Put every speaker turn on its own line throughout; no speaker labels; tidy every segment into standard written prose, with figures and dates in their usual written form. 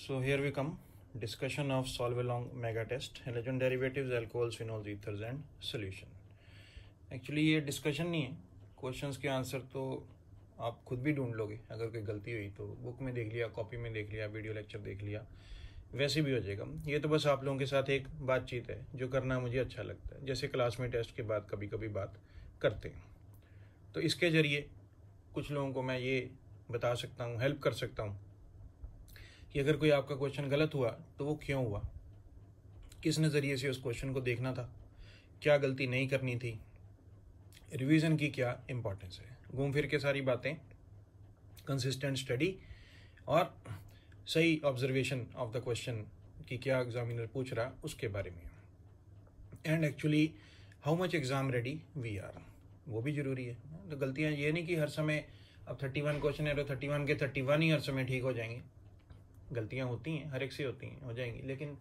So here we come, discussion of solve along mega test, halogen derivatives, alcohols, phenols, ethers and solution. Actually ये discussion नहीं है, questions के answer तो आप खुद भी ढूंढ लोगे। अगर कोई गलती हुई तो बुक में देख लिया, कॉपी में देख लिया, वीडियो लेक्चर देख लिया, वैसे भी हो जाएगा। ये तो बस आप लोगों के साथ एक बातचीत है जो करना मुझे अच्छा लगता है, जैसे क्लास में टेस्ट के बाद कभी कभी बात करते हैं। तो इसके ज़रिए कुछ लोगों को मैं ये बता सकता हूँ, हेल्प कर सकता हूँ कि अगर कोई आपका क्वेश्चन गलत हुआ तो वो क्यों हुआ, किस नज़रिए से उस क्वेश्चन को देखना था, क्या गलती नहीं करनी थी, रिवीजन की क्या इम्पोर्टेंस है, घूम फिर के सारी बातें, कंसिस्टेंट स्टडी और सही ऑब्जर्वेशन ऑफ द क्वेश्चन कि क्या एग्जामिनर पूछ रहा उसके बारे में। And actually how much exam ready we are, वो भी ज़रूरी है। तो गलतियाँ ये नहीं कि हर समय अब 31 क्वेश्चन है तो 31 के 31 ही हर समय ठीक हो जाएंगे। गलतियाँ होती हैं, हर एक से होती हैं, हो जाएंगी, लेकिन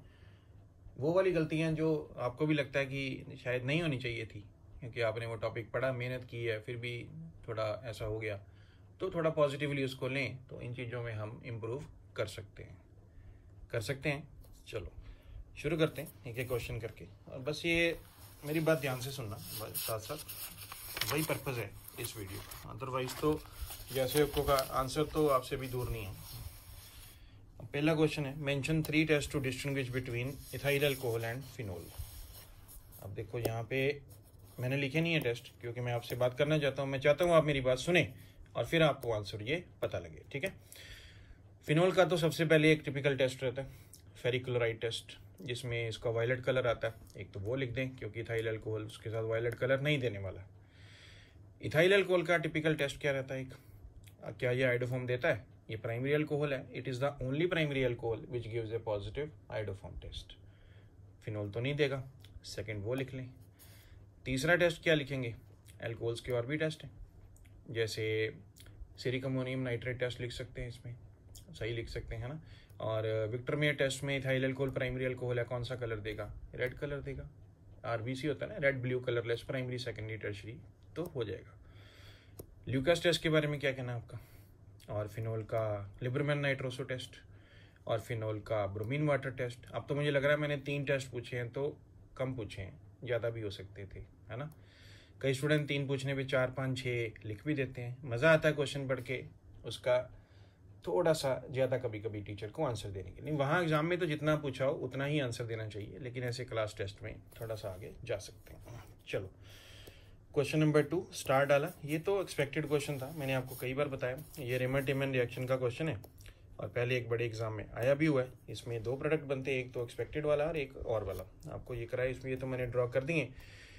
वो वाली गलतियाँ जो आपको भी लगता है कि शायद नहीं होनी चाहिए थी क्योंकि आपने वो टॉपिक पढ़ा, मेहनत की है, फिर भी थोड़ा ऐसा हो गया, तो थोड़ा पॉजिटिवली उसको लें तो इन चीज़ों में हम इम्प्रूव कर सकते हैं। चलो शुरू करते हैं एक एक क्वेश्चन करके, और बस ये मेरी बात ध्यान से सुनना, साथ साथ वही पर्पज़ है इस वीडियो का। अदरवाइज़ तो जैसे आपको का आंसर तो आपसे भी दूर नहीं है। पहला क्वेश्चन है, mention 3 test to distinguish between ethyl alcohol and phenol. अब देखो यहाँ पे मैंने लिखे नहीं है टेस्ट क्योंकि मैं आपसे बात करना चाहता हूँ, मैं चाहता हूँ आप मेरी बात सुने और फिर आपको आंसर ये पता लगे, ठीक है। फिनोल का तो सबसे पहले एक टिपिकल टेस्ट रहता है, फेरिक क्लोराइड टेस्ट, जिसमें इसका वायलेट कलर आता है। एक तो वो लिख दें क्योंकि इथाइल अल्कोहल उसके साथ वायलेट कलर नहीं देने वाला। इथाइल अल्कोहल का टिपिकल टेस्ट क्या रहता है, क्या ये आइडोफॉर्म देता है? ये प्राइमरी अल्कोहल है, it is the only primary alcohol which gives a positive iodoform test. Phenol तो नहीं देगा, सेकंड वो लिख लें। तीसरा टेस्ट क्या लिखेंगे? अल्कोहल्स के और भी टेस्ट हैं, जैसे सीरिक अमोनियम नाइट्रेट टेस्ट लिख सकते हैं, इसमें सही लिख सकते हैं, है ना। और विक्टरमेयर टेस्ट में इथाइल अल्कोहल प्राइमरी अल्कोहल है, कौन सा कलर देगा? रेड कलर देगा। आरबीसी होता है ना, red blue colourless primary secondary tertiary, तो हो जाएगा। ल्यूकास टेस्ट के बारे में क्या कहना है आपका? और फिनोल का लिबरमैन नाइट्रोसो टेस्ट, और फिनोल का ब्रोमीन वाटर टेस्ट। अब तो मुझे लग रहा है मैंने 3 टेस्ट पूछे हैं तो कम पूछे हैं, ज़्यादा भी हो सकते थे, है ना। कई स्टूडेंट 3 पूछने पे 4, 5, 6 लिख भी देते हैं। मज़ा आता है क्वेश्चन पढ़ के, उसका थोड़ा सा ज़्यादा कभी कभी टीचर को आंसर देने के लिए। वहाँ एग्जाम में तो जितना पूछा हो उतना ही आंसर देना चाहिए, लेकिन ऐसे क्लास टेस्ट में थोड़ा सा आगे जा सकते हैं। चलो क्वेश्चन नंबर 2 स्टार डाला। ये तो एक्सपेक्टेड क्वेश्चन था, मैंने आपको कई बार बताया, ये रेमर-टिमन रिएक्शन का क्वेश्चन है और पहले एक बड़े एग्जाम में आया भी हुआ है। इसमें 2 प्रोडक्ट बनते हैं, एक तो एक्सपेक्टेड वाला और एक और वाला। आपको ये कराया, इसमें ये तो मैंने ड्रॉ कर दिए।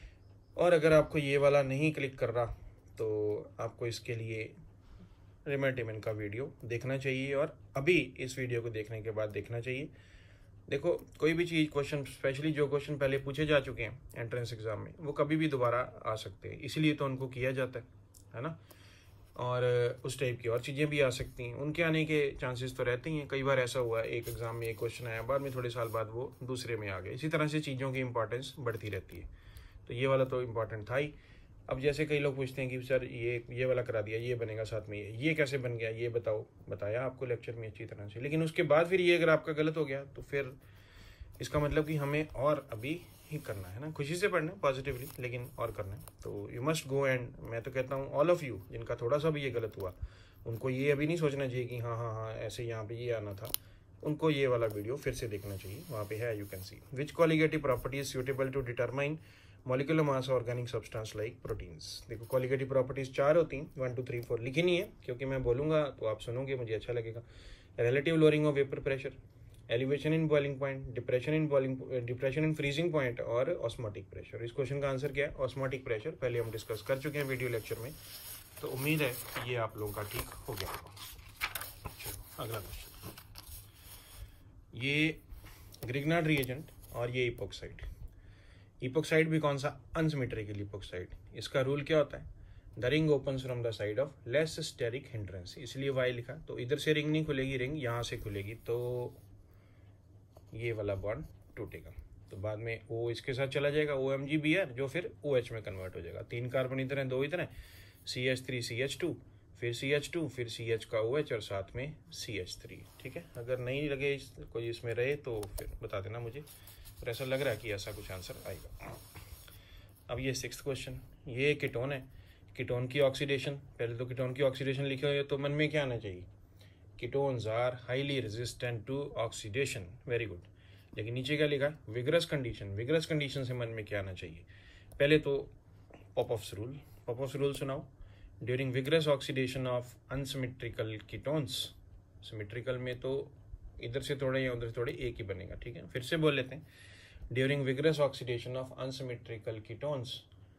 और अगर आपको ये वाला नहीं क्लिक कर रहा तो आपको इसके लिए रेमर-टिमन का वीडियो देखना चाहिए, और अभी इस वीडियो को देखने के बाद देखना चाहिए। देखो कोई भी चीज़, क्वेश्चन स्पेशली जो क्वेश्चन पहले पूछे जा चुके हैं एंट्रेंस एग्जाम में, वो कभी भी दोबारा आ सकते हैं, इसीलिए तो उनको किया जाता है ना। और उस टाइप की और चीज़ें भी आ सकती हैं, उनके आने के चांसेस तो रहते ही हैं। कई बार ऐसा हुआ है, एक एग्जाम में एक क्वेश्चन आया, बाद में थोड़े साल बाद वो दूसरे में आ गए। इसी तरह से चीज़ों की इंपॉर्टेंस बढ़ती रहती है, तो ये वाला तो इम्पॉर्टेंट था ही। अब जैसे कई लोग पूछते हैं कि सर ये वाला करा दिया, ये बनेगा साथ में, ये कैसे बन गया, ये बताओ। बताया आपको लेक्चर में अच्छी तरह से, लेकिन उसके बाद फिर ये अगर आपका गलत हो गया तो फिर इसका मतलब कि हमें और अभी ही करना है ना। खुशी से पढ़ना है पॉजिटिवली, लेकिन और करना है। तो यू मस्ट गो, एंड मैं तो कहता हूँ ऑल ऑफ यू जिनका थोड़ा सा भी ये गलत हुआ, उनको ये अभी नहीं सोचना चाहिए कि हाँ ऐसे यहाँ पे ये आना था। उनको ये वाला वीडियो फिर से देखना चाहिए, वहाँ पे है, you can see which colligative property is suitable to determine molecular mass organic substance like proteins. देखो कॉलिगेटिव प्रॉपर्टीज 4 होती हैं, 1, 2, 3, 4 लिखी नहीं है क्योंकि मैं बोलूँगा तो आप सुनोगे, मुझे अच्छा लगेगा। Relative lowering of vapour pressure, elevation in boiling point, depression in freezing point और ऑस्मोटिक प्रेशर। इस क्वेश्चन का आंसर क्या है? Osmotic pressure. पहले हम डिस्कस कर चुके हैं वीडियो लेक्चर में, तो उम्मीद है ये आप लोगों का ठीक हो गया होगा। चलो अगला क्वेश्चन, ये ग्रिग्नार्ड रिएजेंट और ये इपोक्साइड। इपोक्साइड भी कौन सा? Unsymmetrical epoxide. इसका रूल क्या होता है? The ring opens from the side of less steric hindrance, इसलिए वाई लिखा। तो इधर से रिंग नहीं खुलेगी, रिंग यहाँ से खुलेगी, तो ये वाला बॉन्ड टूटेगा। तो बाद में ओ इसके साथ चला जाएगा, OMgBr, जो फिर OH में कन्वर्ट हो जाएगा। 3 कार्बन इधर हैं, 2 इधर हैं, CH3 CH2, फिर CH2, फिर CH का OH और साथ में CH3। ठीक है, अगर नहीं लगे कोई इसमें रहे तो फिर बता देना मुझे, पर ऐसा लग रहा है कि ऐसा कुछ आंसर आएगा। अब ये 6th क्वेश्चन, ये कीटोन है, कीटोन की ऑक्सीडेशन, पहले तो कीटोन की ऑक्सीडेशन लिखे हुए तो मन में क्या आना चाहिए, ketones are highly resistant to oxidation, very good. लेकिन नीचे क्या लिखा है, विगरस कंडीशन, विगरस कंडीशन से मन में क्या आना चाहिए, पहले तो पॉपऑफ्स रूल, पॉपऑफ्स रूल सुनाओ। During vigorous oxidation of unsymmetrical ketones, symmetrical में तो इधर से थोड़े या उधर से थोड़े एक ही बनेगा। ठीक है, फिर से बोल लेते हैं, during vigorous oxidation of unsymmetrical ketones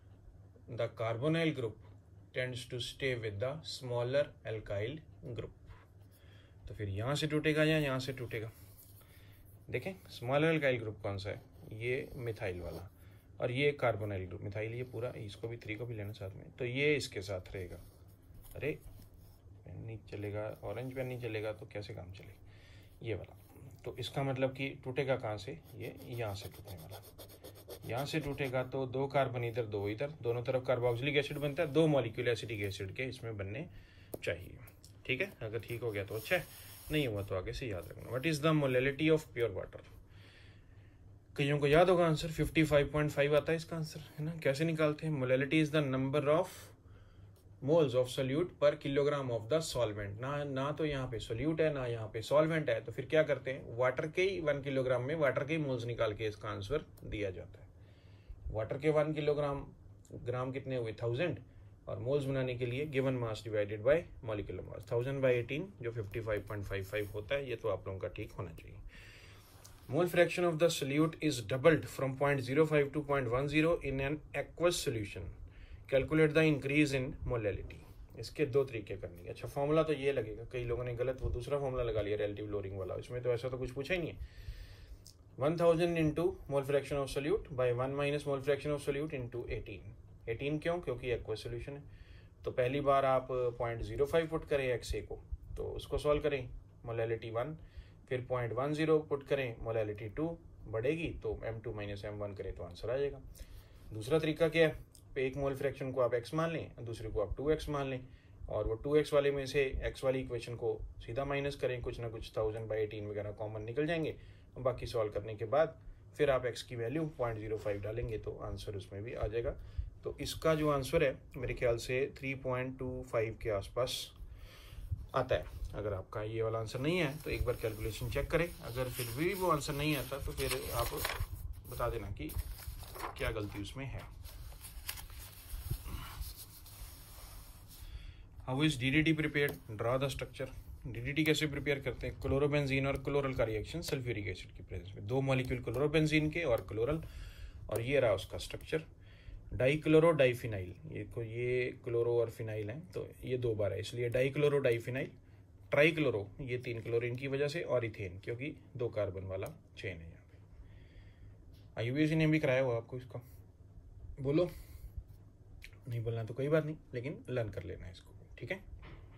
the carbonyl group tends to stay with the smaller alkyl group. तो फिर यहाँ से टूटेगा या यहाँ से टूटेगा, देखें स्मॉलर एल्काइल ग्रुप कौन सा है, ये मिथाइल वाला, और ये कार्बोनाइल ग्रुप, मिथाइल ये पूरा, इसको भी 3 को भी लेना साथ में, तो ये इसके साथ रहेगा। अरे पेन नहीं चलेगा, ऑरेंज पेन नहीं चलेगा तो कैसे काम चलेगा, ये वाला। तो इसका मतलब कि टूटेगा कहाँ से, ये यहाँ से टूटने वाला, यहाँ से टूटेगा तो 2 कार्बन इधर 2 इधर, दोनों तरफ कार्बोक्सिलिक एसिड बनता है, 2 मॉलिक्यूल एसिटिक एसिड के इसमें बनने चाहिए। ठीक है, अगर ठीक हो गया तो अच्छा है, नहीं हुआ तो आगे से याद रखना। What is the molality of pure water, कईयों को याद होगा आंसर, 55.5 आता है इसका आंसर, है ना। कैसे निकालते हैं, molality is the number of moles of solute per kilogram of the solvent. ना तो यहाँ पे सोल्यूट है ना यहाँ पे सॉल्वेंट है, तो फिर क्या करते हैं, वाटर के ही 1 किलोग्राम में वाटर के ही मोल्स निकाल के इसका आंसर दिया जाता है। वाटर के 1 किलोग्राम, ग्राम कितने हुए 1000, और मोल्स बनाने के लिए given mass divided by molecular mass, 1000/18 जो 55.55 होता है। ये तो आप लोगों का ठीक होना चाहिए। Mole fraction of the solute is doubled from 0.05 to 0.10 in an aqueous solution, calculate the increase in molality. इसके 2 तरीके करनी है। अच्छा, फॉर्मूला तो ये लगेगा, कई लोगों ने गलत वो दूसरा फॉर्मूला लगा लिया रिलेटिव लोअरिंग वाला, इसमें तो ऐसा तो कुछ पूछा ही नहीं है। 1000 into mole fraction of solute by 1 minus mole fraction of solute into 18 क्यों, क्योंकि एक्वस सोल्यूशन है। तो पहली बार आप 0.05 पुट करें XA को, तो उसको सॉल्व करें, मोलैलिटी 1, फिर 0.10 पुट करें, मोलैलिटी 2 बढ़ेगी, तो M2 माइनस M1 करें तो आंसर आ जाएगा। दूसरा तरीका क्या है, एक मोल फ्रैक्शन को आप x मान लें, दूसरे को आप 2x मान लें, और वो 2x वाले में से x वाली इक्वेशन को सीधा माइनस करें, कुछ ना कुछ 1000/18 वगैरह कॉमन निकल जाएंगे, बाकी सॉल्व करने के बाद फिर आप x की वैल्यू 0.05 डालेंगे तो आंसर उसमें भी आ जाएगा। तो इसका जो आंसर है मेरे ख्याल से 3.25 के आसपास आता है। अगर आपका ये वाला आंसर नहीं है तो एक बार कैलकुलेशन चेक करें, अगर फिर भी वो आंसर नहीं आता तो फिर आप बता देना कि क्या गलती उसमें है। How is DDT prepared, draw the structure. DDT कैसे प्रिपेयर करते हैं, क्लोरोबेंजीन और क्लोरल का रिएक्शन सल्फ्यूरिक एसिड की प्रेजेंस में, 2 मॉलिक्यूल क्लोरोबेंजीन के और क्लोरल, और ये रहा उसका स्ट्रक्चर। डाइक्लोरो डाइफिनाइल, ये क्लोरो और फिनाइल है तो ये 2 बार है, इसलिए डाइक्लोरो डाइफिनाइल। ट्राइक्लोरो, ये 3 क्लोरीन की वजह से, और इथेन क्योंकि 2 कार्बन वाला चेन है यहाँ पे। IUPAC ने भी कराया हुआ आपको इसका, बोलो, नहीं बोलना तो कोई बात नहीं, लेकिन लर्न कर लेना इसको। ठीक है,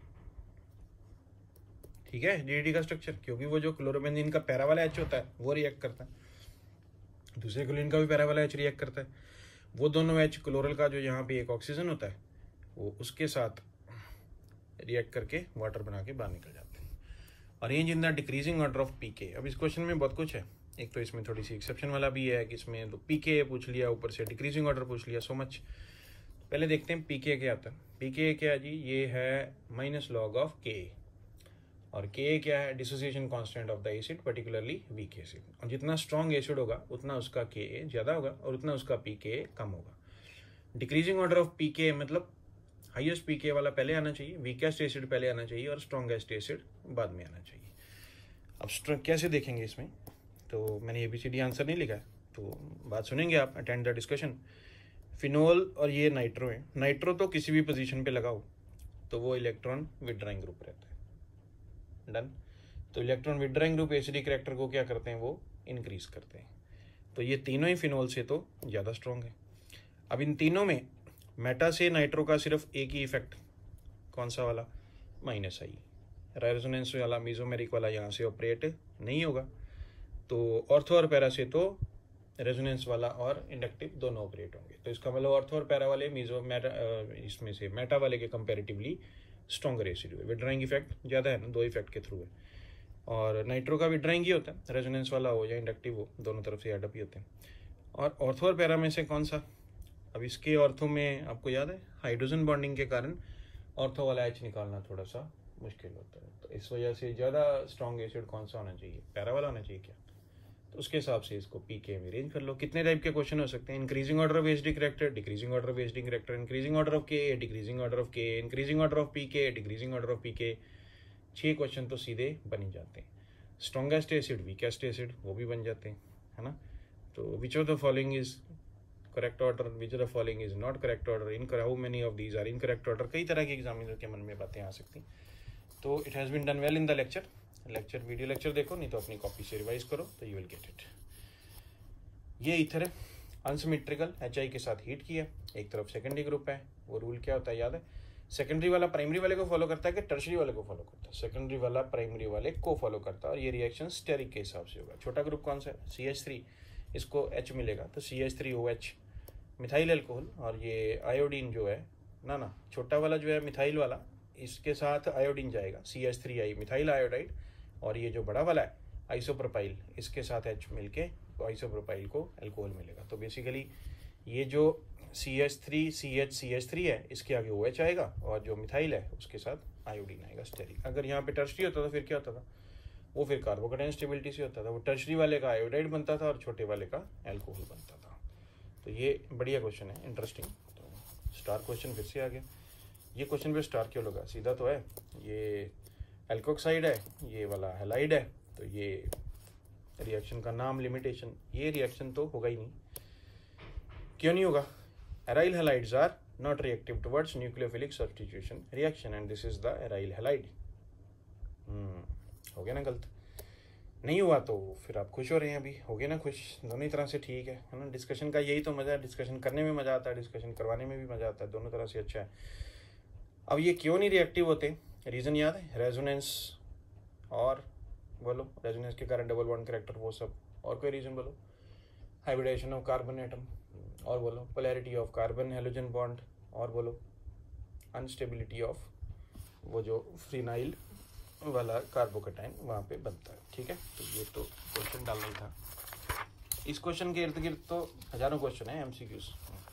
ठीक है। DDT का स्ट्रक्चर, क्योंकि वो जो क्लोरोबेंजीन का पैरा वाला H होता है वो रिएक्ट करता है, दूसरे क्लोरीन का भी पैरा वाला H रिएक्ट करता है, वो दोनों H क्लोरल का जो यहाँ पे एक ऑक्सीजन होता है वो उसके साथ रिएक्ट करके वाटर बना के बाहर निकल जाते हैं। Arrange in the decreasing order of PK। अब इस क्वेश्चन में बहुत कुछ है, एक तो इसमें थोड़ी सी एक्सेप्शन वाला भी है कि इसमें तो PK पूछ लिया, ऊपर से डिक्रीजिंग ऑर्डर पूछ लिया, सो मच। पहले देखते हैं PK क्या आता है। PK क्या जी, ये है -log of Ka, और Ka क्या है, dissociation constant of the acid, particularly weak acid. और जितना स्ट्रॉन्ग एसिड होगा उतना उसका Ka ज़्यादा होगा और उतना उसका PK कम होगा। डिक्रीजिंग ऑर्डर ऑफ PK मतलब हाईएस्ट PK वाला पहले आना चाहिए, वीकेस्ट एसिड पहले आना चाहिए और स्ट्रॉन्गेस्ट एसिड बाद में आना चाहिए। अब कैसे देखेंगे इसमें, तो मैंने ABCD आंसर नहीं लिखा है, तो बात सुनेंगे आप, अटेंड द डिस्कशन। फिनोल और ये नाइट्रो है, नाइट्रो तो किसी भी पोजीशन पे लगाओ तो वो इलेक्ट्रॉन विड्रॉइंग ग्रुप रहता है, डन। तो electron withdrawing group acidic character को क्या करते हैं, वो इंक्रीज करते हैं। तो ये तीनों ही फिनोल से तो ज़्यादा स्ट्रॉन्ग है। अब इन तीनों में मेटा से नाइट्रो का सिर्फ एक ही इफेक्ट, कौन सा वाला, -I, रेजोनेंस वाला मीजोमेरिक वाला यहाँ से ऑपरेट नहीं होगा। तो ऑर्थो और पैरा से तो रेजोनेंस वाला और इंडक्टिव दोनों ऑपरेट होंगे। तो इसका मतलब ऑर्थो और पैरा वाले मीजो मेटा, इसमें से मेटा वाले के कंपेरेटिवली स्ट्रॉन्गर रेसिड्यू है। विड्राइंग इफेक्ट ज़्यादा है ना, 2 इफेक्ट के थ्रू है। और नाइट्रो का विड्राइंग ही होता है, रेजोनेंस वाला हो या इंडक्टिव हो, दोनों तरफ से एडअप ही होते हैं। और ऑर्थो और पैरा में से कौन सा? अब इसके ऑर्थो में आपको याद है हाइड्रोजन बॉन्डिंग के कारण ऑर्थो वाला एच निकालना थोड़ा सा मुश्किल होता है। तो इस वजह से ज़्यादा स्ट्रॉन्ग एसिड कौन सा होना चाहिए? पैरा वाला होना चाहिए क्या? तो उसके हिसाब से इसको पीके में अरेंज कर लो। कितने टाइप के क्वेश्चन हो सकते हैं? Increasing order of HD character, decreasing order of HD character, increasing order of K, decreasing order of K, increasing order of pK, decreasing order of pK. 6 question तो सीधे बन ही जाते हैं। स्ट्रॉन्गेस्ट एसिड, वीकेस्ट एसिड, वो भी बन जाते हैं, है ना। तो which of the following is correct order, which of the following is not correct order, in how many of these are in correct order. कई तरह के एग्जामिनर के मन में बातें आ सकती हैं। तो it has been done well in the lecture. Video lecture देखो, नहीं तो अपनी कॉपी से रिवाइज करो, तो यू विल गेट इट। ये ईथर है, अनसिमेट्रिकल, HI के साथ हीट किया, एक तरफ सेकेंडरी ग्रुप है। वो रूल क्या होता है याद है? सेकेंडरी वाला प्राइमरी वाले को फॉलो करता है कि टर्शरी वाले को फॉलो करता है? सेकेंडरी वाला प्राइमरी वाले को फॉलो करता है, और ये रिएक्शन स्टेरिक के हिसाब से होगा। छोटा ग्रुप कौन सा है? CH3, इसको H मिलेगा तो CH3OH मिथाइल एल्कोहल, और ये आयोडीन जो है ना छोटा वाला जो है मिथाइल वाला, इसके साथ आयोडीन जाएगा CH3I मिथाइल आयोडाइड, और ये जो बड़ा वाला है आइसोप्रोपाइल, इसके साथ H मिलके तो आइसोप्रोपाइल को अल्कोहल मिलेगा। तो बेसिकली ये जो CH3 है, इसके आगे OH आएगा, और जो मिथाइल है उसके साथ आयोडीन आएगा स्टेरिक। अगर यहाँ पे टर्शरी होता तो फिर क्या होता था? वो फिर कार्बोकेटाइन स्टेबिलिटी से होता था। वो टर्शरी वाले का आयोडाइड बनता था और छोटे वाले का अल्कोहल बनता था। तो ये बढ़िया क्वेश्चन है, इंटरेस्टिंग। तो स्टार क्वेश्चन फिर से आ गया। ये क्वेश्चन पे स्टार क्यों लगा? सीधा तो है, ये एल्कोक्साइड है, ये वाला हैलाइड है, तो ये रिएक्शन का नाम लिमिटेशन, ये रिएक्शन तो होगा ही नहीं। क्यों नहीं होगा? Aryl halides are not reactive towards nucleophilic substitution reaction and this is the aryl halide. हो गया ना गलत? नहीं हुआ तो फिर आप खुश हो रहे हैं, अभी हो गए ना खुश? दोनों ही तरह से ठीक है ना। डिस्कशन का यही तो मज़ा है, डिस्कशन करने में मज़ा आता है, डिस्कशन करवाने में भी मज़ा आता है, दोनों तरह से अच्छा है। अब ये क्यों नहीं रिएक्टिव होते? रीज़न याद है? रेजोनेंस, और बोलो रेजोनेंस के कारण डबल बॉन्ड कैरेक्टर, वो सब। और कोई रीज़न बोलो? हाइब्रिडेशन ऑफ कार्बन एटम, और बोलो polarity of carbon halogen bond, और बोलो अनस्टेबिलिटी ऑफ वो जो फिनाइल वाला कार्बोकेटाइन वहाँ पे बनता है। ठीक है, तो ये तो क्वेश्चन डालना ही था। इस क्वेश्चन के इर्द गिर्द तो हजारों क्वेश्चन है MCQs।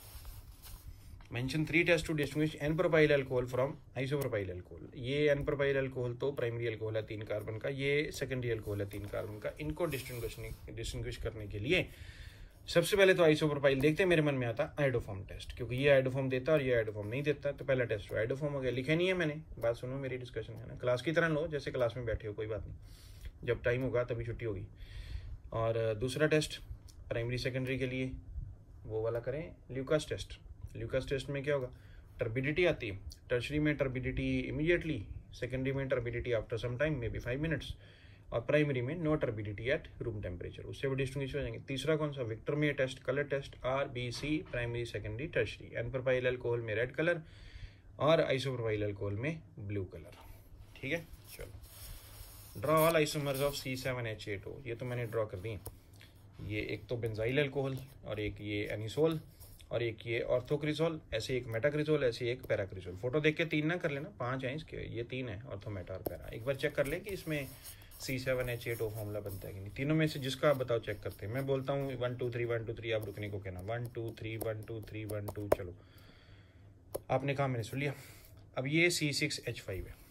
Mention 3 test to distinguish n propyl alcohol from isopropyl alcohol. ये एन प्रोपाइल अल्कोहल तो प्राइमरी अल्कोहल है 3 कार्बन का, ये सेकेंडरी अल्कोहल है 3 कार्बन का। इनको डिस्टिंग्विश करने के लिए सबसे पहले तो आइसोप्रोपाइल देखते हैं। मेरे मन में आता है आइडोफॉर्म टेस्ट, क्योंकि ये आइडोफॉर्म देता है और ये आइडोफॉर्म नहीं देता। तो पहला टेस्ट आइडोफॉर्म हो गया। लिखे नहीं है मैंने, बात सुनो, मेरी डिस्कशन है ना, क्लास की तरह लो, जैसे क्लास में बैठे हो, कोई बात नहीं, जब टाइम होगा तभी छुट्टी होगी। और दूसरा टेस्ट प्राइमरी सेकेंडरी के लिए वो वाला करें, ल्यूकास टेस्ट। ल्यूकास टेस्ट में क्या होगा? टर्बिडिटी आती है। टर्शरी में टर्बिडिटी इमीडिएटली, सेकेंडरी में turbidity after some time, may be 5 minutes, और प्राइमरी में no turbidity at room temperature. उससे भी डिस्टिंग्विश हो जाएंगे। तीसरा कौन सा? विक्टर में test, colour test, RBC, primary secondary tertiary. N propyl alcohol में रेड कलर और आइसोप्रोपाइल अल्कोहल में ब्लू कलर। ठीक है, चलो draw all isomers of C7H8O। ये तो मैंने ड्रॉ कर दी। ये एक तो बेंजाइल अल्कोहल, और एक ये एनिसोल, और एक ये ऑर्थोक्रिसोल, ऐसे एक मेटाक्रिसोल, ऐसे एक पैराक्रिसोल। फोटो देख के 3 ना कर लेना, 5 हैं इसके, ये 3 है ऑर्थो, मेटा और पैरा। एक बार चेक कर ले कि इसमें C7H8O फॉर्मूला बनता है कि नहीं। तीनों में से जिसका आप बताओ, चेक करते हैं। मैं बोलता हूँ 1 2 3 1 2 3, आप रुकने को कहना 1 2 3 1 2 3 1 2। चलो, आपने कहा, मैंने सुन लिया। अब ये C6H5 है।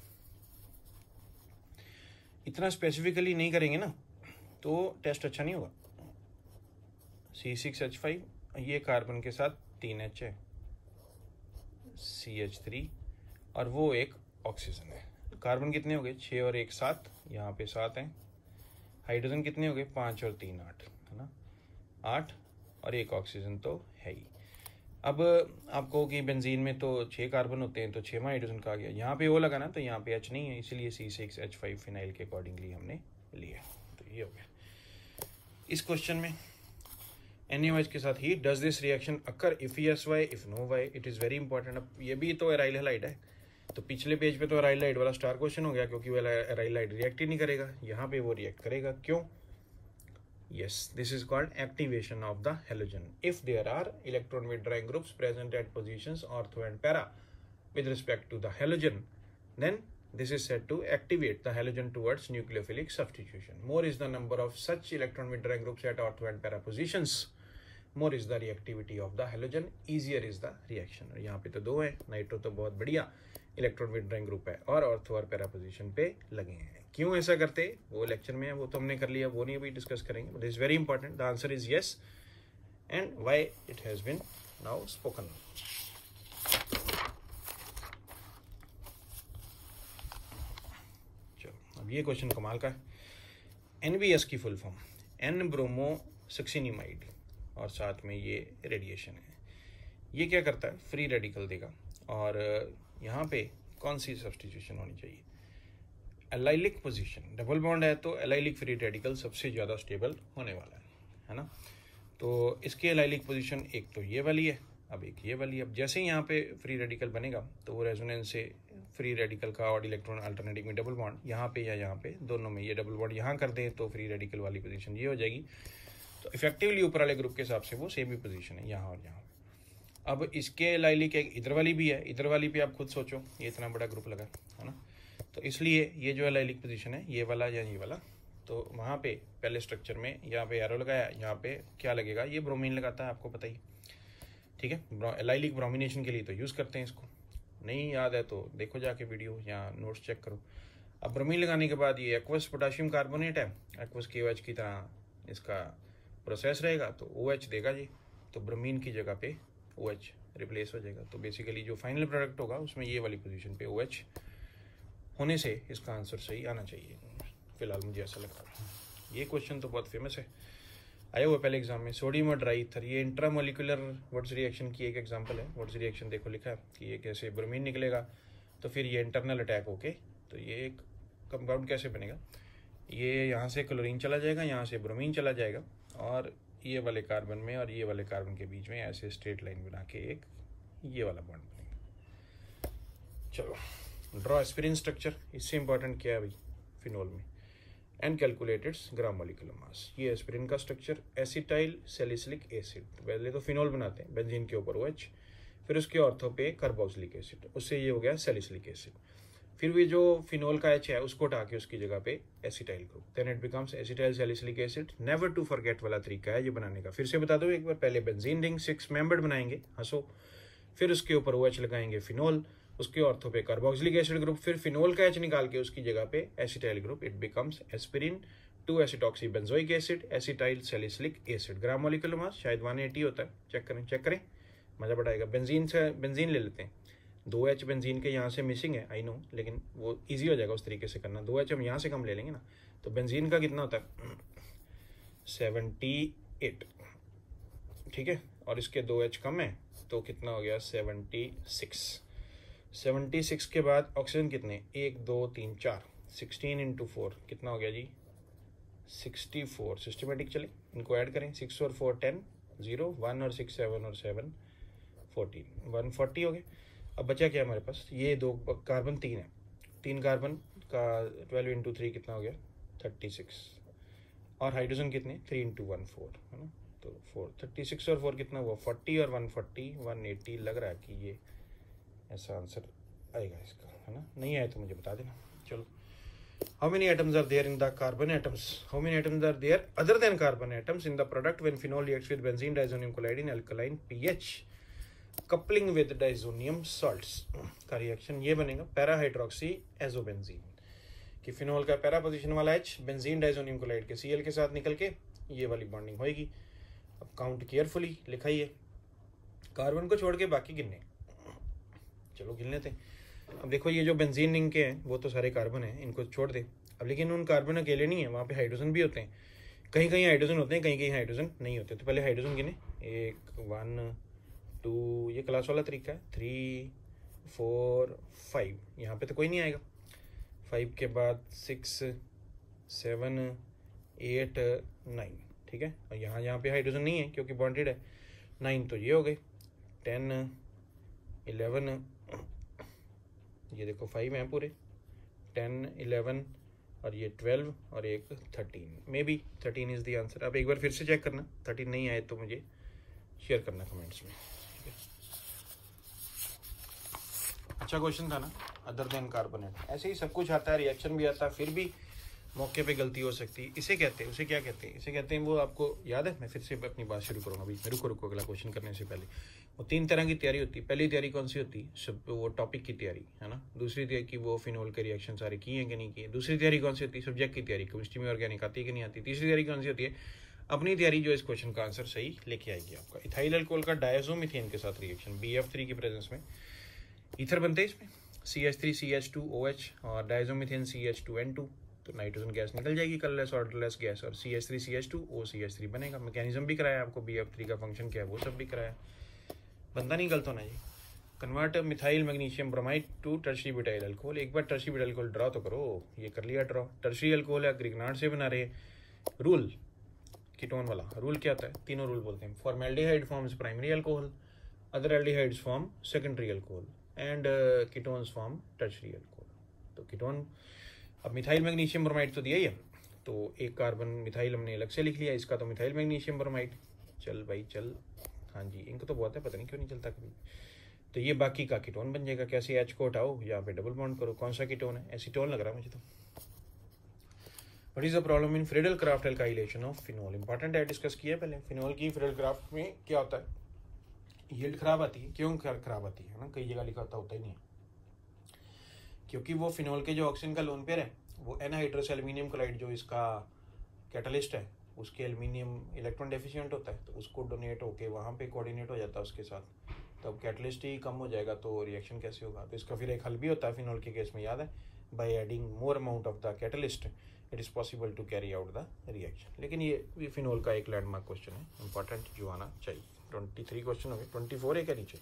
इतना स्पेसिफिकली नहीं करेंगे ना तो टेस्ट अच्छा नहीं होगा। C6H5, ये कार्बन के साथ 3H है, CH3, और वो एक ऑक्सीजन है। कार्बन कितने हो गए? 6 और 1 7, यहाँ पे 7 हैं। हाइड्रोजन कितने हो गए? 5 और 3 8, है ना, 8, और एक ऑक्सीजन तो है ही। अब आप कहो कि बेंजीन में तो 6 कार्बन होते हैं, तो 6वां हाइड्रोजन कहा गया। यहाँ पे वो लगा ना, तो यहाँ पे H नहीं है, इसलिए C6H5 फिनाइल के अकॉर्डिंगली हमने लिया। तो ये हो गया। इस क्वेश्चन में NaOH के साथ ही does this reaction occur if yes y if no y, it is very important. अब ये भी तो एराइल हैलाइड है, तो पिछले पेज पे तो एराइल हैलाइड वाला स्टार क्वेश्चन हो गया, क्योंकि वो एराइल हैलाइड रिएक्ट ही नहीं करेगा। यहाँ पे वो रिएक्ट करेगा। क्यों? Yes, this is called activation of the halogen. If there are electron withdrawing groups present at positions ortho and para with respect to the halogen, then this is said to activate the halogen towards nucleophilic substitution. More is the number of such electron withdrawing groups at ortho and para positions, more is the reactivity of the halogen, easier is the reaction. और यहाँ पे तो दो है, nitro तो बहुत बढ़िया electron withdrawing group है और ऑर्थो और पैरा पोजीशन पे लगे हैं. क्यों ऐसा करते, वो लेक्चर में है, वो तो हमने कर लिया, वो नहीं अभी डिस्कस करेंगे. But it is very important. The answer is yes and why it has been now spoken. चलो अब ये क्वेश्चन कमाल का है. NBS की full form N bromo succinimide और साथ में ये रेडिएशन है. ये क्या करता है, फ्री रेडिकल देगा. और यहाँ पे कौन सी सब्स्टिट्यूशन होनी चाहिए, एलाइलिक पोजीशन. डबल बॉन्ड है तो एलाइलिक फ्री रेडिकल सबसे ज़्यादा स्टेबल होने वाला है ना. तो इसकी एलाइलिक पोजीशन एक तो ये वाली है, अब एक ये वाली है. अब जैसे ही यहाँ पे फ्री रेडिकल बनेगा तो वो रेजोनेंस से फ्री रेडिकल का और इलेक्ट्रॉन अल्टरनेटिव में डबल बॉन्ड यहाँ पे या यहाँ पे दोनों में, ये डबल बॉन्ड यहाँ कर दें तो फ्री रेडिकल वाली पोजीशन ये हो जाएगी. तो इफेक्टिवली ऊपर वाले ग्रुप के हिसाब से वो सेम ही पोजीशन है यहाँ और यहाँ. अब इसके एलाइलिक एक इधर वाली भी है, इधर वाली पे आप खुद सोचो, ये इतना बड़ा ग्रुप लगा है ना. तो इसलिए ये जो एलाइलिक पोजीशन है ये वाला या ये वाला, तो वहाँ पे पहले स्ट्रक्चर में यहाँ पे एरो लगाया, यहाँ पे क्या लगेगा, ये ब्रोमीन लगाता है, आपको पता ही. ठीक है, एलाइलिक ब्रोमिनेशन के लिए तो यूज़ करते हैं इसको. नहीं याद है तो देखो जाके वीडियो या नोट्स चेक करो. अब ब्रोमीन लगाने के बाद ये एक्वस पोटाशियम कार्बोनेट है, एक्वस KOH की तरह इसका प्रोसेस रहेगा तो OH देगा जी. तो ब्रोमीन की जगह पे OH रिप्लेस हो जाएगा. तो बेसिकली जो फाइनल प्रोडक्ट होगा उसमें ये वाली पोजीशन पे OH होने से इसका आंसर सही आना चाहिए. फिलहाल मुझे ऐसा लग रहा है. ये क्वेश्चन तो बहुत फेमस है, आया हुआ पहले एग्जाम में. सोडियम और ड्राई ईथर, ये इंट्रामोलिकुलर वुड्स रिएक्शन की एक एग्जांपल है. वुड्स रिएक्शन देखो लिखा है कि ये कैसे ब्रोमीन निकलेगा तो फिर ये इंटरनल अटैक होके तो ये एक कंपाउंड कैसे बनेगा, ये यहाँ से क्लोरीन चला जाएगा, यहाँ से ब्रोमीन चला जाएगा और ये वाले कार्बन में और ये वाले कार्बन के बीच में ऐसे स्ट्रेट लाइन बना के एक ये वाला बॉन्ड बनेगा. चलो ड्रॉ एस्पिरिन स्ट्रक्चर. इससे इंपॉर्टेंट क्या है भाई, फिनोल में and calculate its gram molecular mass. ये एस्पिरिन का स्ट्रक्चर, एसिटाइल सैलिसिलिक एसिड. पहले तो फिनोल बनाते हैं, बेंजीन के ऊपर OH, फिर उसके ऑर्थो पे कार्बोक्सिलिक एसिड, उससे ये हो गया सैलिसिलिक एसिड. फिर भी जो फिनोल का H है उसको हटा के उसकी जगह पे acetyl group, then it becomes acetyl salicylic acid. Never to forget वाला तरीका है ये बनाने का. फिर से बता दो एक बार, पहले बेंजीन रिंग 6 मेंबर्ड बनाएंगे, हंसो, फिर उसके ऊपर OH लगाएंगे फिनोल, उसके ऑर्थो पे कार्बोक्सिलिक एसिड ग्रुप, फिर फिनोल का H निकाल के उसकी जगह पे acetyl group. It becomes aspirin 2 acetoxy benzoic acid acetyl salicylic acid. Gram molecular mass शायद 180 होता है, चेक करें मजा बड़ा आएगा. बेंजीन से बेंजीन ले लेते हैं, 2H बेंजीन के यहाँ से मिसिंग है आई नो, लेकिन वो इजी हो जाएगा उस तरीके से करना. 2H हम यहाँ से कम ले लेंगे ना. तो बेंजीन का कितना होता है 78, ठीक है, और इसके 2H कम है तो कितना हो गया 76 के बाद ऑक्सीजन कितने 1 2 3 4, 16 × 4 कितना हो गया जी 64. सिस्टमेटिक चले, इनको ऐड करें, 6 और 4 10, 0 1 और 6 7 और 7 14, 140 हो गए. अब बचा क्या हमारे पास, ये 2 कार्बन 3 है, 3 कार्बन का 12 × 3 कितना हो गया 36, और हाइड्रोजन कितने 3 × 1 4 है ना. तो 4 36 और 4 कितना हुआ 40 और 140 180. लग रहा है कि ये ऐसा आंसर आएगा इसका, है ना. नहीं आए तो मुझे बता देना. चलो, how many atoms are there in the carbon atoms, how many atoms are there other than carbon atoms in the product when phenol reacts with benzene diazonium chloride in alkaline pH coupling with diazonium salts. का reaction ये बनेगा para hydroxy azobenzene, कि phenol का para position वाला H benzene diazonium chloride के Cl के साथ निकल के ये वाली बॉन्डिंग होएगी. अब काउंट केयरफुली लिखाइए, कार्बन को छोड़ के बाकी गिनने, चलो गिन लेते हैं. अब देखो ये जो बेंजीन रिंग के हैं वो तो सारे कार्बन हैं, इनको छोड़ दे. अब लेकिन उन कार्बन अकेले नहीं है, वहाँ पे हाइड्रोजन भी होते हैं, कहीं कहीं हाइड्रोजन होते हैं, कहीं कहीं हाइड्रोजन नहीं होते. तो पहले हाइड्रोजन गिने, 1 1 2, ये क्लास वाला तरीका है, 3 4 5, यहाँ पे तो कोई नहीं आएगा. 5 के बाद 6 7 8 9, ठीक है. और यहाँ पे हाइड्रोजन नहीं है क्योंकि बॉन्डेड है. 9 तो ये हो गए, 10 11, ये देखो 5 हैं पूरे, 10 11 और ये 12 और एक 13, may be 13 is the answer. अब एक बार फिर से चेक करना, 13 नहीं आए तो मुझे शेयर करना कमेंट्स में। अच्छा क्वेश्चन था ना, अदर देन कार्बोनेट। ऐसे ही सब कुछ आता है, रिएक्शन भी आता है, फिर भी मौके पे गलती हो सकती है। इसे कहते हैं, उसे क्या कहते हैं, इसे कहते हैं, वो आपको याद है? मैं फिर से अपनी बात शुरू करूँगा बीच में, रुको अगला क्वेश्चन करने से पहले। वो 3 तरह की तैयारी होती है। पहली तैयारी कौन सी होती है? सब वो टॉपिक की तैयारी है ना। दूसरी तैयारी की वो फिनोल के रिएक्शन सारे किए हैं कि नहीं किए। दूसरी तैयारी कौन सी होती है? सब्जेक्ट की तैयारी, केमिस्ट्री में ऑर्गेनिक आती है कि नहीं आती। तीसरी तैयारी कौन सी होती है? अपनी तैयारी, जो इस क्वेश्चन का आंसर सही लेके आएगी आपका। इथाइल अल्कोहल का डायज़ोमीथेन के साथ रिएक्शन, BF3 की प्रेजेंस में ईथर बनते हैं। इसमें CH3CH2OH और डायज़ोमीथेन CH2N2, तो नाइट्रोजन गैस निकल जाएगी, कलरलेस ऑर्डरलेस गैस, और CH3CH2OCH3 बनेगा। मैकेनिज्म भी कराया आपको, BF3 का फंक्शन क्या है वो सब भी कराया। बंदा नहीं गलत होना जी। Convert methyl magnesium bromide to tertiary butyl alcohol. एक बार टर्शरी ब्यूटाइल अल्कोहल ड्रॉ तो करो, ये कर लिया ड्रॉ। टर्शरी अल्कोहल है, ग्रिग्नार्ड से बना रहे। रूल कीटोन वाला रूल क्या होता है? तीनों रूल बोलते हैं। Formaldehyde forms primary alcohol, other aldehydes form secondary alcohol, and ketones form tertiary alcohol. तो कीटोन, अब मिथाइल मैग्नीशियम ब्रोमाइड तो दिया ही है, तो एक कार्बन मिथाइल हमने अलग से लिख लिया, इसका तो मिथाइल मैग्नीशियम ब्रोमाइड। चल भाई चल, हाँ जी, इंक तो बहुत है, पता नहीं क्यों नहीं चलता कभी। तो ये बाकी का कीटोन बन जाएगा। कैसे? H को हटाओ, यहाँ पे डबल बॉन्ड करो। कौन सा कीटोन है? एसीटोन लग रहा है मुझे तो। What is the problem in Friedel Crafts alkylation of phenol? Important है, डिस्कस किया है पहले। फिनोल की फ्रीडल क्राफ्ट में क्या होता है? यील्ड खराब आती है। क्यों खराब आती है ना? कई जगह लिखा होता ही नहीं है, क्योंकि वो फिनोल के जो ऑक्सीजन का लोन पेयर है वो एनहाइड्रस एल्यूमिनियम क्लोराइड, जो इसका कैटलिस्ट है, उसके एल्यूमिनियम इलेक्ट्रॉन डेफिशिएंट होता है, तो उसको डोनेट होके वहाँ पे कोऑर्डिनेट हो जाता है उसके साथ। तब कैटलिस्ट ही कम हो जाएगा तो रिएक्शन कैसे होगा? तो इसका फिर एक हल भी होता है फिनोल के केस में, याद है? By adding more amount of the catalyst it is possible to carry out the reaction. लेकिन ये फिनोल का एक लैंडमार्क क्वेश्चन है, इंपॉर्टेंट, जो आना चाहिए। 23 क्वेश्चन हो गए, 24 है क्या नीचे?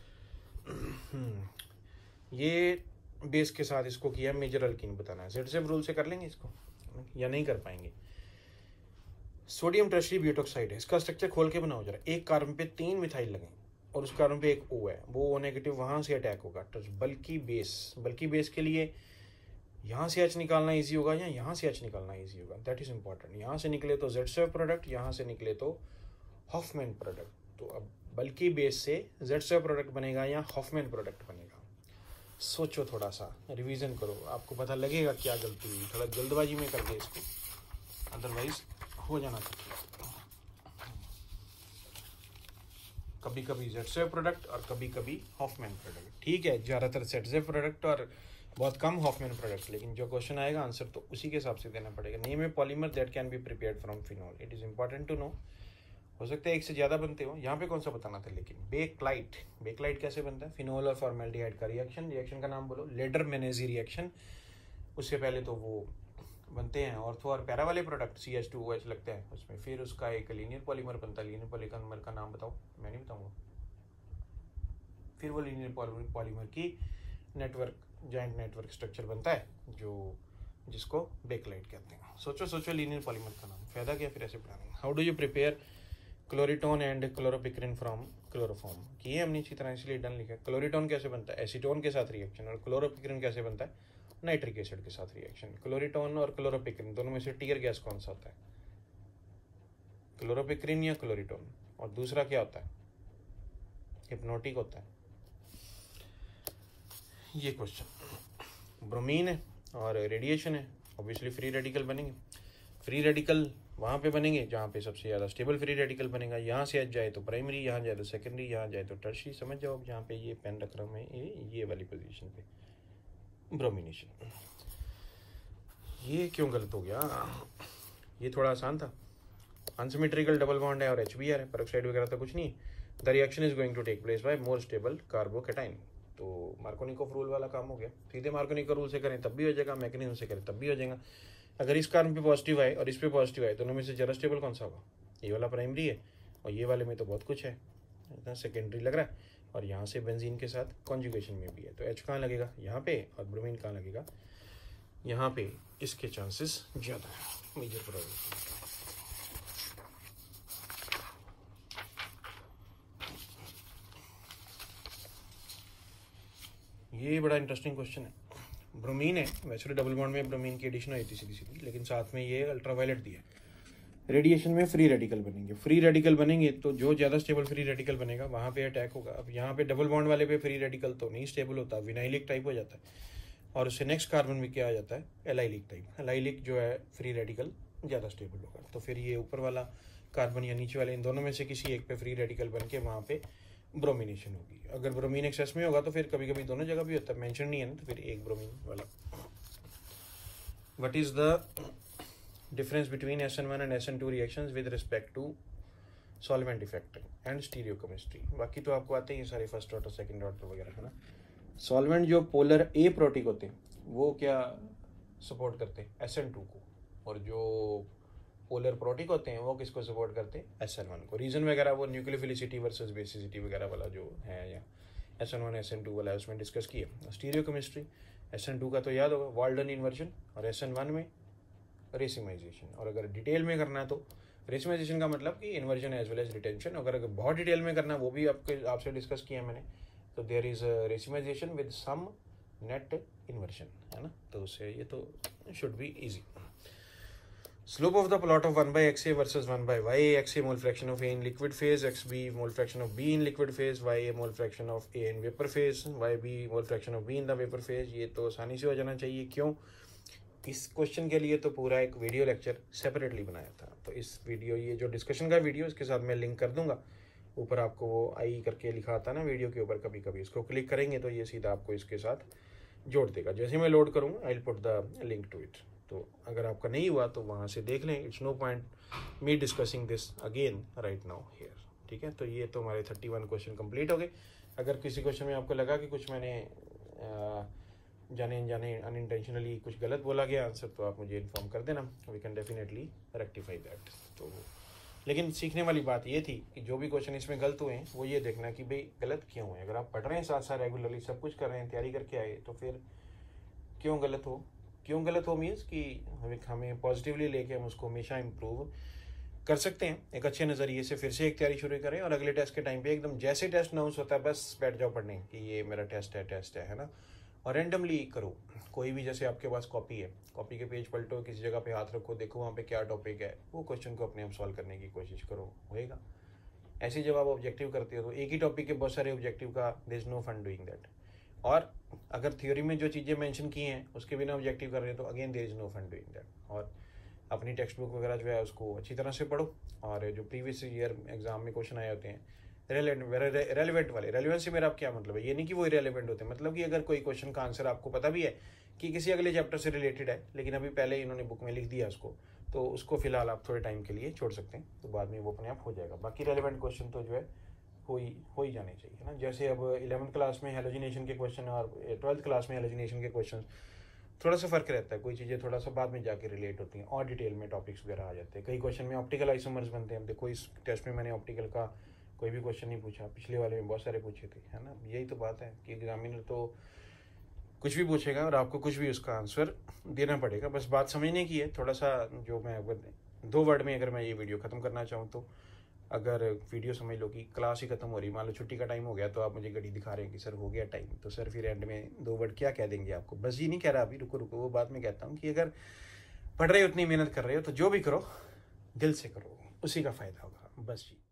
ये बेस के साथ इसको किया, मेजर अल्कीन बताना है। ZZ रूल से कर लेंगे इसको या नहीं कर पाएंगे? सोडियम टर्शरी ब्यूटोक्साइड है, इसका स्ट्रक्चर खोल के बनाओ जरा। एक कार्बन पे 3 मिथाइल लगे और उस कार्बन पे एक O है, वो O नेगेटिव वहां से अटैक होगा। बल्कि बेस के लिए यहाँ से H निकालना इजी होगा या यहाँ से H निकालना इजी होगा? That is important. यहाँ से निकले तो Z7 प्रोडक्ट, यहाँ से निकले तो हॉफमैन प्रोडक्ट। तो अब बल्कि बेस से Z7 प्रोडक्ट बनेगा या हॉफमैन प्रोडक्ट बनेगा? सोचो, थोड़ा सा रिवीजन करो, आपको पता लगेगा क्या गलती हुई। थोड़ा जल्दबाजी में कर दे इसको, अदरवाइज हो जाना चाहिए। कभी कभी Z7 प्रोडक्ट और कभी कभी हॉफमैन प्रोडक्ट। ठीक है, ज़्यादातर Z7 प्रोडक्ट और बहुत कम हॉफमैन प्रोडक्ट, लेकिन जो क्वेश्चन आएगा आंसर तो उसी के हिसाब से देना पड़ेगा। Name a polymer that can be prepared from phenol, it is important to know. हो सकता है एक से ज़्यादा बनते हो, यहाँ पे कौन सा बताना था लेकिन। बेकलाइट कैसे बनता है? फिनोल और फॉर्मेल्डिहाइड का रिएक्शन का नाम बोलो। Lederer Manasse reaction. उससे पहले तो वो बनते हैं ऑर्थो और पैरा वाले प्रोडक्ट, CH2OH लगता है उसमें, फिर उसका एक लीनियर पॉलीमर बनता है। लीनियर पॉलीमर का नाम बताओ, मैं नहीं बताऊँगा। फिर वो लीनियर पॉलीमर की जॉइंट नेटवर्क स्ट्रक्चर बनता है, जिसको बेकलाइट कहते हैं। सोचो लीनियर पॉलीमर का नाम, फायदा क्या फिर ऐसे पढ़ाने। How do you prepare chloretone and chloropicrin from chloroform? कि ये हमने अच्छी तरह इसलिए डन लिखा है। क्लोरिटोन कैसे बनता है? एसीटोन के साथ रिएक्शन। और क्लोरोपिक्रिन कैसे बनता है? नाइट्रिक एसिड के साथ रिएक्शन। क्लोरिटोन और क्लोरोपिक्रिन दोनों में से टीयर गैस कौन सा होता है? क्लोरोपिक्रिन या क्लोरिटोन? और दूसरा क्या होता है? हिप्नोटिक होता है। ये क्वेश्चन ब्रोमीन है और रेडिएशन है, ऑब्वियसली फ्री रेडिकल बनेंगे। फ्री रेडिकल वहाँ पे बनेंगे जहाँ पे सबसे ज़्यादा स्टेबल फ्री रेडिकल बनेगा। यहाँ से H जाए तो प्राइमरी, यहाँ जाए तो सेकेंडरी, यहाँ जाए तो टर्शरी। समझ जाओ जहाँ पे ये पेन रख रहा हूँ मैं, ये वाली पोजीशन पे ब्रोमिनेशन। ये क्यों गलत हो गया? ये थोड़ा आसान था। अनसिमेट्रिकल डबल बॉन्ड है और HBr है, पेरोक्साइड वगैरह तो कुछ नहीं है। The reaction is going to take place by more stable carbocation. तो मार्कोनिकोव रूल वाला काम हो गया। सीधे मार्कोनिकोव रूल से करें तब भी हो जाएगा, मैकेनिज्म से करें तब भी हो जाएगा। अगर इस कार्बन पे पॉजिटिव आए और इस पे पॉजिटिव आए, दोनों में से ज़रा स्टेबल कौन सा होगा? ये वाला प्राइमरी है और ये वाले में तो बहुत कुछ है, सेकेंडरी लग रहा है। और यहाँ से बेंजीन के साथ कॉन्जुगेशन में भी है, तो H कहाँ लगेगा? यहाँ पे। और ब्रोमीन कहाँ लगेगा? यहाँ पे। इसके चांसेस ज़्यादा है, मेजर प्रोबेबिलिटी। ये बड़ा इंटरेस्टिंग क्वेश्चन है। ब्रोमीन है, वैसे तो डबल बॉन्ड में ब्रोमीन की एडिशन हुई थी सीधी सीधी, लेकिन साथ में ये अल्ट्रावायलेट दिया। रेडिएशन में फ्री रेडिकल बनेंगे, फ्री रेडिकल बनेंगे तो जो ज़्यादा स्टेबल फ्री रेडिकल बनेगा वहाँ पे अटैक होगा। अब यहाँ पे डबल बॉन्ड वाले पे फ्री रेडिकल तो नहीं स्टेबल होता, विनाइलिक टाइप हो जाता है, और उससे नेक्स्ट कार्बन में क्या आ जाता है, एलाइलिक टाइप। एलाइलिक जो है फ्री रेडिकल ज़्यादा स्टेबल होगा, तो फिर ये ऊपर वाला कार्बन या नीचे वाले इन दोनों में से किसी एक पे फ्री रेडिकल बन के वहाँ पे ब्रोमिनेशन होगी। अगर ब्रोमीन एक्सेस में होगा तो फिर कभी कभी दोनों जगह भी होता है, मेंशन नहीं है ना, तो फिर एक ब्रोमीन वाला। What is the difference between SN1 and SN2 reactions with respect to solvent effect and stereochemistry? बाकी तो आपको आते ही सारे, फर्स्ट ऑर्डर सेकंड ऑर्डर वगैरह, है ना। सॉल्वेंट जो पोलर ए प्रोटिक होते हैं वो क्या सपोर्ट करते हैं, SN2 को, और जो पोलर प्रोटिक होते हैं वो किसको सपोर्ट करते हैं, SN1 को। रीजन वगैरह वो न्यूक्लियोफिलिसिटी वर्सेस बेसिसिटी वगैरह वाला जो है, या SN1 SN2 वाला उसमें डिस्कस किया। स्टीरियोकेमिस्ट्री SN2 का तो याद होगा, वाल्डन इन्वर्जन, और SN1 में रेसिमाइजेशन। और अगर डिटेल में करना है तो रेसिमाइजेशन का मतलब कि inversion as well as retention. अगर बहुत डिटेल में करना, वो भी आपसे डिस्कस किया मैंने, तो there is racemization with some net inversion, है ना। तो उससे ये तो should be easy. Slope of the plot of 1/XA versus 1/YA, XA mole fraction of A in liquid phase, XB mole fraction of B in liquid phase, YA mole fraction of A in vapor phase, YB mole fraction of B in the vapor phase। ये तो आसानी से हो जाना चाहिए। क्यों? इस question के लिए तो पूरा एक वीडियो लेक्चर सेपरेटली बनाया था, तो इस वीडियो, ये जो डिस्कशन का वीडियो, इसके साथ मैं लिंक कर दूंगा ऊपर। आपको वो आई करके लिखा आता है ना वीडियो के ऊपर, कभी कभी इसको क्लिक करेंगे तो ये सीधा आपको इसके साथ जोड़ देगा। जैसे मैं लोड करूँगा I will put the link to it. तो अगर आपका नहीं हुआ तो वहाँ से देख लें। It's no point me discussing this again right now here, ठीक है। तो ये तो हमारे 31 क्वेश्चन कंप्लीट हो गए। अगर किसी क्वेश्चन में आपको लगा कि कुछ मैंने जाने अनइंटेंशनली कुछ गलत बोला गया आंसर, तो आप मुझे इन्फॉर्म कर देना, we can definitely rectify that. तो लेकिन सीखने वाली बात ये थी कि जो भी क्वेश्चन इसमें गलत हुए हैं वो ये देखना कि भाई गलत क्यों है। अगर आप पढ़ रहे हैं साथ साथ रेगुलरली सब कुछ कर रहे हैं, तैयारी करके आए, तो फिर क्यों गलत हो मीन्स कि हमें पॉजिटिवली लेके हम उसको हमेशा इम्प्रूव कर सकते हैं। एक अच्छे नज़रिए से फिर से एक तैयारी शुरू करें, और अगले टेस्ट के टाइम पे एकदम जैसे टेस्ट अनाउंस होता है बस बैठ जाओ पढ़ने कि ये मेरा टेस्ट है ना। और रैंडमली करो कोई भी, जैसे आपके पास कॉपी है, कॉपी के पेज पलटो, किसी जगह पे हाथ रखो, देखो वहाँ पे क्या टॉपिक है, वो क्वेश्चन को अपने आप सॉल्व करने की कोशिश करो, होएगा। ऐसे जब आप ऑब्जेक्टिव करते हो तो एक ही टॉपिक के बहुत सारे ऑब्जेक्टिव का there is no fun doing that. और अगर थ्योरी में जो चीज़ें मेंशन की हैं उसके बिना ऑब्जेक्टिव कर रहे हैं तो again there is no fun doing that. और अपनी टेक्स्ट बुक वगैरह जो है उसको अच्छी तरह से पढ़ो, और जो प्रीवियस ईयर एग्जाम में क्वेश्चन आए होते हैं रेलेवेंट वाले, रेलिवेंस से मेरा आप क्या मतलब है, ये नहीं कि वो इरेलीवेंट होते हैं, मतलब कि अगर कोई क्वेश्चन का आंसर आपको पता भी है कि किसी अगले चैप्टर से रिलेटेड है, लेकिन अभी पहले इन्होंने बुक में लिख दिया उसको, तो उसको फिलहाल आप थोड़े टाइम के लिए छोड़ सकते हैं, तो बाद में वो अपने आप हो जाएगा। बाकी रेलेवेंट क्वेश्चन तो जो है हो ही जाने चाहिए ना। जैसे अब 11th क्लास में हेलोजिनेशन के क्वेश्चन और 12th क्लास में हेलोजिनेशन के क्वेश्चन थोड़ा सा फर्क रहता है, कोई चीज़ें थोड़ा सा बाद में जाके रिलेट होती हैं और डिटेल में टॉपिक्स वगैरह आ जाते हैं। कई क्वेश्चन में ऑप्टिकल आइसोमर्स बनते हैं। देखो इस टेस्ट में मैंने ऑप्टिकल का कोई भी क्वेश्चन नहीं पूछा, पिछले वाले में बहुत सारे पूछे थे, है ना। यही तो बात है कि एग्जामिनर तो कुछ भी पूछेगा और आपको कुछ भी उसका आंसर देना पड़ेगा, बस बात समझने की है। थोड़ा सा जो मैं अगर 2 वर्ड में अगर मैं ये वीडियो ख़त्म करना चाहूँ तो, अगर वीडियो समझ लो कि क्लास ही खत्म हो रही, मान लो छुट्टी का टाइम हो गया, तो आप मुझे घड़ी दिखा रहे हैं कि सर हो गया टाइम, तो सर फिर एंड में 2 वर्ड क्या कह देंगे आपको, बस ये नहीं कह रहा अभी, रुको वो बात मैं कहता हूँ कि अगर पढ़ रहे हो, उतनी मेहनत कर रहे हो, तो जो भी करो दिल से करो, उसी का फ़ायदा होगा, बस जी।